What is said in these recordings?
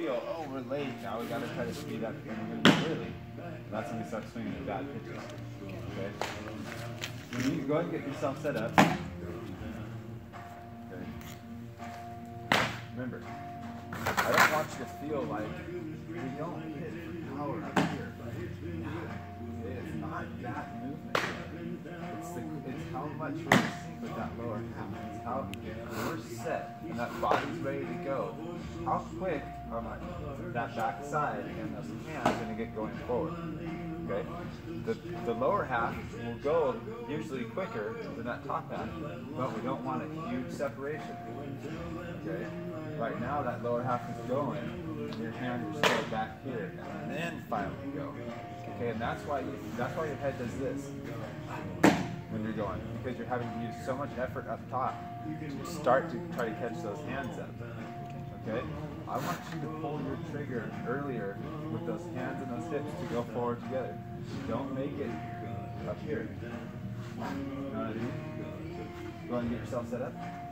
feel, oh, we're late, now we got to try to speed up and we're going to be early. And that's when we start swinging at bad pitches. Okay? When you go ahead and get yourself set up, okay. Remember, I don't want you to feel like we don't hit for power up here. It's not that movement. It's how much we're in sync with that lower half. It's how we're set and that body's ready to go. How quick are that back side and those hands going to get going forward? Okay? The lower half will go usually quicker than that top half, but we don't want a huge separation. Okay? Right now that lower half is going, and your hands are still back here, and then finally go. Okay, and that's why your head does this when you're going, because you're having to use so much effort up top to start to try to catch those hands up. Okay? I want you to pull your trigger earlier with those hands and those hips to go forward together. Don't make it up here. You know what I mean? Go ahead and get yourself set up.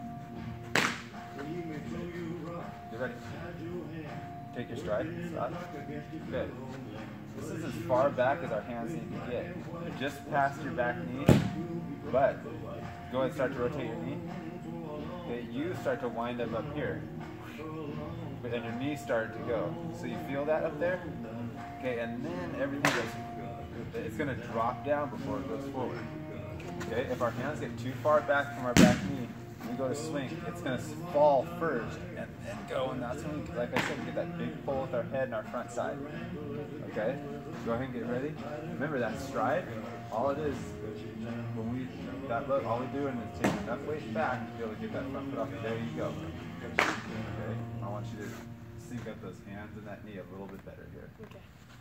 You ready? Take your stride. Stop. Good. This is as far back as our hands need to get. Just past your back knee, but go ahead and start to rotate your knee. Okay, you start to wind up here. But then your knees start to go. So you feel that up there? Okay, and then everything goes, it's going to drop down before it goes forward. Okay, if our hands get too far back from our back knee, we go to swing, it's going to fall first and then go, and that's when, like I said, we get that big pull with our head and our front side. Okay? Go ahead and get ready. Remember that stride, all it is, when we, that look, all we're doing is taking enough weight back to be able to get that front foot off. There you go. Okay? I want you to sync up those hands and that knee a little bit better here. Okay.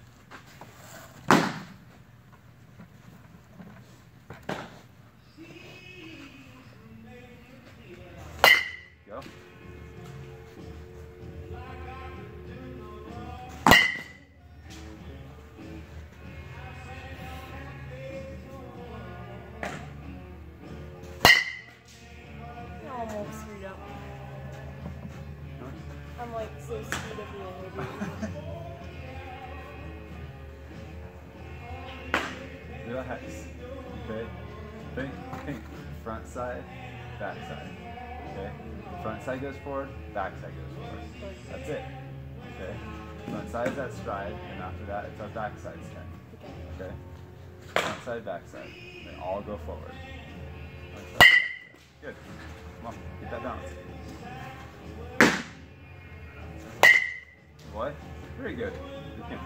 Go. I almost screwed up. I'm like so scared of you. Relax. Okay? Think front side, back side. Okay? Front side goes forward, back side goes forward. That's it. Okay? Front side is that stride, and after that it's our back side turn. Okay? Front side, back side. They all go forward. Front side, back side. Good. Come on, get that balance. Boy, very good. You can.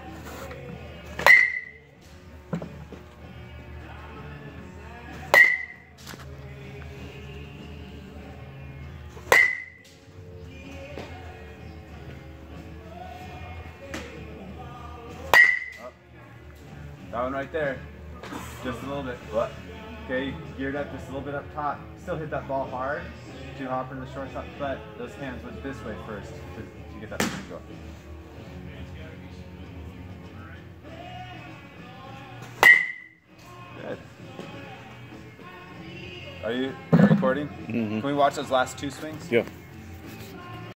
That one right there, just a little bit. Okay, geared up just a little bit up top. Still hit that ball hard, too hopper to the shortstop, but those hands went this way first to get that swing going. Good. Are you recording? Mm-hmm. Can we watch those last two swings? Yeah.